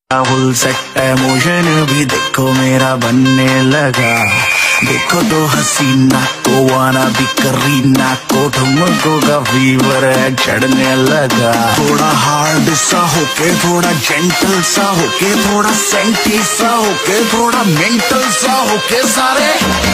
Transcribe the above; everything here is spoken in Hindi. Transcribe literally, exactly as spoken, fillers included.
फुल सेट मोशन भी देखो मेरा बनने लगा। देखो तो हसीना को वाना भी करीना को ठुमको का फीवर है चढ़ने लगा। थोड़ा हार्ड सा होके थोड़ा जेंटल सा होके थोड़ा सेंटी सा होके थोड़ा मेंटल सा होके सारे